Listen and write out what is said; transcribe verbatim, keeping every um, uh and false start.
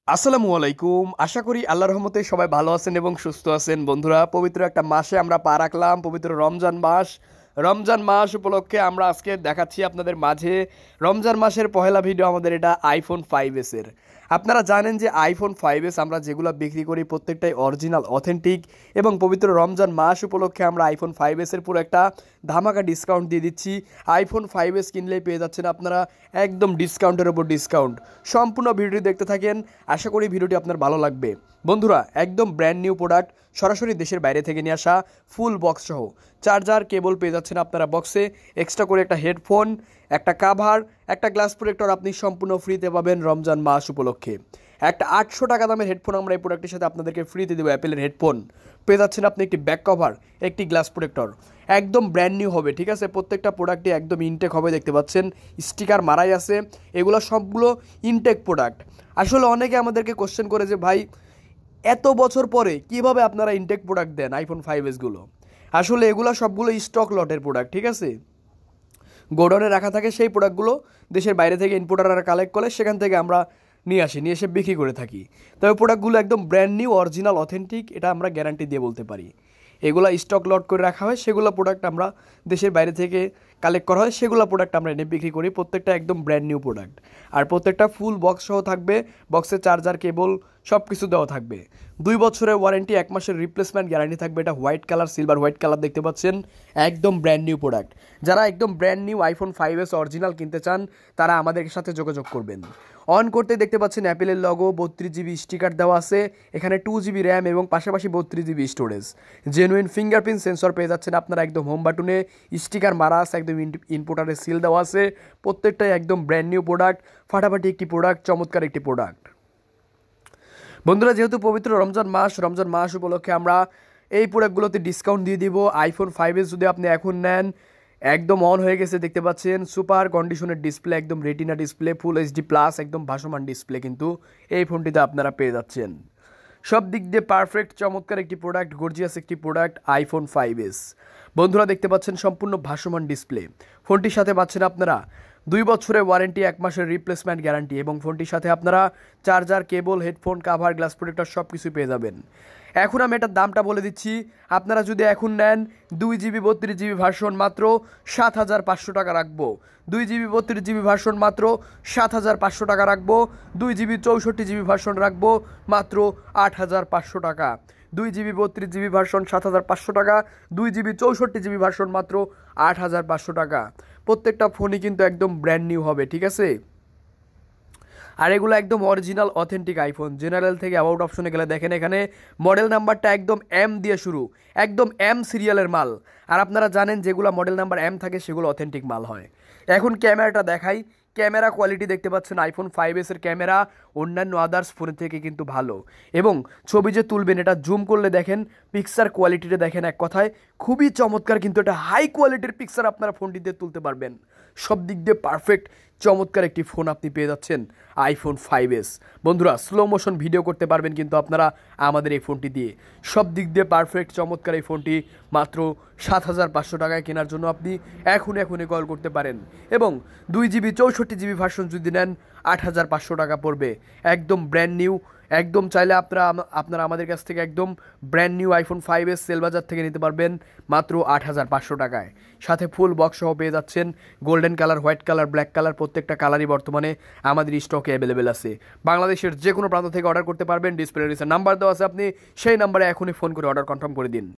আসসালামু আলাইকুম। আশা করি আল্লাহর রহমতে সবাই ভালো আছেন এবং সুস্থ আছেন। বন্ধুরা, পবিত্র একটা মাসে আমরা পা রাখলাম, পবিত্র রমজান মাস। রমজান মাস উপলক্ষে আমরা আজকে দেখাচ্ছি আপনাদের মাঝে রমজান মাসের পহেলা ভিডিও। আমাদের এটা আইফোন ফাইভ এসের। আপনারা জানেন যে আইফোন ফাইভ এস আমরা যেগুলো বিক্রি করি প্রত্যেকটাই অরিজিনাল অথেন্টিক, এবং পবিত্র রমজান মাস উপলক্ষে আমরা আইফোন ফাইভ এসের পুরো একটা ধামাকা ডিসকাউন্ট দিয়ে দিচ্ছি। আইফোন ফাইভ এস কিনলেই পেয়ে যাচ্ছেন আপনারা একদম ডিসকাউন্টের ওপর ডিসকাউন্ট। সম্পূর্ণ ভিডিওটি দেখতে থাকেন, আশা করি ভিডিওটি আপনার ভালো লাগবে। বন্ধুরা, একদম ব্র্যান্ড নিউ প্রোডাক্ট, সরাসরি দেশের বাইরে থেকে নিয়ে আসা, ফুল বক্স সহ চার্জার কেবল পেয়ে যাচ্ছেন আপনারা বক্সে, এক্সট্রা করে একটা হেডফোন, একটা কাভার, একটা গ্লাস প্রোটেক্টর আপনি সম্পূর্ণ ফ্রিতে পাবেন রমজান মাস উপলক্ষে। একটা আটশো টাকা দামের হেডফোন আমরা এই প্রোডাক্টের সাথে আপনাদেরকে ফ্রিতে দেবো। অ্যাপেলের হেডফোন পেয়ে যাচ্ছেন আপনি, একটি ব্যাক কভার, একটি গ্লাস প্রোটেক্টর, একদম ব্র্যান্ড নিউ হবে। ঠিক আছে, প্রত্যেকটা প্রোডাক্টে একদম ইনটেক হবে, দেখতে পাচ্ছেন স্টিকার মারাই আছে। এগুলো সবগুলো ইনটেক প্রোডাক্ট। আসলে অনেকে আমাদেরকে কোশ্চেন করে যে ভাই, এত বছর পরে কিভাবে আপনারা ইনটেক প্রোডাক্ট দেন আইফোন ফাইভ এসগুলো। আসলে এগুলো সবগুলো স্টক লটের প্রোডাক্ট। ঠিক আছে, গোডাউনে রাখা থাকে, সেই প্রোডাক্টগুলো দেশের বাইরে থেকে ইম্পোর্টাররা কালেক্ট করে সেখান থেকে আমরা নিয়ে আসি, নিয়ে এসে বিক্রি করে থাকি। তবে প্রোডাক্টগুলো একদম ব্র্যান্ড নিউ, অরিজিনাল, অথেন্টিক, এটা আমরা গ্যারান্টি দিয়ে বলতে পারি। এগুলো স্টক লট করে রাখা হয়, সেগুলো প্রোডাক্ট আমরা দেশের বাইরে থেকে কালেক্ট করা হয়, সেগুলো প্রোডাক্ট আমরা এনে বিক্রি করি। প্রত্যেকটা একদম ব্র্যান্ড নিউ প্রোডাক্ট, আর প্রত্যেকটা ফুল বক্স সহ থাকবে। বক্সে চার্জার কেবল সব কিছু দেওয়া থাকবে। দুই বছরের ওয়ারেন্টি, এক মাসের রিপ্লেসমেন্ট গ্যারান্টি থাকবে। এটা white colour, silver white colour দেখতে পাচ্ছেন, একদম ব্র্যান্ড নিউ প্রোডাক্ট। যারা একদম brand new iPhone five S original কিনতে চান তারা আমাদের সাথে যোগাযোগ করবেন। অন করতে দেখতে পাচ্ছেন অ্যাপেলের লগো, বত্রিশ জিবি স্টিকার দেওয়া আছে, এখানে টু জিবি র্যাম এবং পাশাপাশি বত্রিশ GB storage. Genuine fingerprint sensor পেয়ে যাচ্ছেন আপনারা, একদম হোম বাটনে স্টিকার মারা আছে, একদম ইনপুটারের সিল দেওয়া আছে। প্রত্যেকটাই একদম ব্র্যান্ড নিউ প্রোডাক্ট, ফাটাফাটি একটি প্রোডাক্ট, চমৎকার একটি প্রোডাক্ট। বন্ধুরা, যেহেতু পবিত্র রমজান মাস, রমজান মাস উপলক্ষে আমরা এই প্রোডাক্টগুলোতে ডিসকাউন্ট দিয়ে দিব। আইফোন ফাইভ এস যদি আপনি এখন নেন, একদম অন হয়ে গেছে, দেখতে পাচ্ছেন সুপার কন্ডিশনের ডিসপ্লে, একদম retina display, full HD plus, একদম ভাসমান ডিসপ্লে কিন্তু এই ফোনটিতে আপনারা পেয়ে যাচ্ছেন। সব দিক দিয়ে পারফেক্ট, চমৎকার একটি প্রোডাক্ট, গর্জিয়াস একটি প্রোডাক্ট আইফোন ফাইভ এস। বন্ধুরা, দেখতে পাচ্ছেন সম্পূর্ণ ভাসমান ডিসপ্লে। ফোনটির সাথে পাচ্ছেন আপনারা দুই বছরের ওয়ারেন্টি, এক মাসের রিপ্লেসমেন্ট গ্যারান্টি, এবং ফোনটির সাথে আপনারা charger cable, headphone, cover, glass protector সব কিছু পেয়ে যাবেন। এখন আমি এটার দামটা বলে দিচ্ছি। আপনারা যদি এখন নেন দুই জিবি বত্রিশ জিবি ভার্সন মাত্র সাত হাজার পাঁচশো টাকা রাখবো। দুই জিবি বত্রিশ জিবি ভার্সন মাত্র সাত হাজার পাঁচশো টাকা রাখবো। দুই জিবি চৌষট্টি জিবি ভার্সন রাখবো মাত্র আট হাজার পাঁচশো টাকা। দুই জিবি বত্রিশ জিবি ভার্সন সাত হাজার পাঁচশো টাকা, দুই জিবি চৌষট্টি জিবি ভার্সন মাত্র আট হাজার পাঁচশো টাকা। প্রত্যেকটা ফোনই কিন্তু একদম ব্র্যান্ড নিউ হবে। ঠিক আছে, আর এগুলো একদম অরিজিনাল অথেন্টিক আইফোন। জেনারেল থেকে অ্যাবাউট অপশনে গেলে দেখেন এখানে মডেল নাম্বারটা একদম এম দিয়ে শুরু, একদম এম সিরিয়ালের মাল। আর আপনারা জানেন যেগুলো মডেল নাম্বার এম থাকে সেগুলো অথেন্টিক মাল হয়। এখন ক্যামেরাটা দেখাই। ক্যামেরা কোয়ালিটি দেখতে পাচ্ছেন আইফোন ফাইভ এসের ক্যামেরা অন্যান্য আদার্স ফোনের থেকে কিন্তু ভালো, এবং ছবি যে তুলবেন এটা জুম করলে দেখেন পিকচার কোয়ালিটিটা দেখেন, এক কথায় খুবই চমৎকার। কিন্তু এটা হাই কোয়ালিটির পিকচার আপনারা ফোনটিতে তুলতে পারবেন। সব দিক দিয়ে পারফেক্ট, চমৎকার একটি ফোন আপনি পেয়ে যাচ্ছেন আইফোন ফাইভ এস। বন্ধুরা, স্লো মোশন ভিডিও করতে পারবেন কিন্তু আপনারা আমাদের এই ফোনটি দিয়ে। সব দিক দিয়ে পারফেক্ট, চমৎকার এই ফোনটি মাত্র সাত হাজার পাঁচশো টাকায় কেনার জন্য আপনি এখন এখনই কল করতে পারেন। এবং দুই জিবি চৌষট্টি জিবি ভার্সন যদি নেন আট হাজার পাঁচশো টাকা পড়বে, একদম ব্র্যান্ড নিউ। একদম চাইলে আপনারা আপনারা আমাদের কাছ থেকে একদম brand new iPhone five S Sellbazar থেকে নিতে পারবেন মাত্র আট হাজার পাঁচশো টাকায়। সাথে ফুল বক্স সহ পেয়ে যাচ্ছেন golden colour, white colour, black colour, প্রত্যেকটা কালারই বর্তমানে আমাদের স্টকে অ্যাভেলেবেল আছে। বাংলাদেশের যে কোনো প্রান্ত থেকে অর্ডার করতে পারবেন। ডিসপ্লে নিচে নাম্বার দেওয়া আছে, আপনি সেই নাম্বারে এখনই ফোন করে অর্ডার কনফার্ম করে দিন।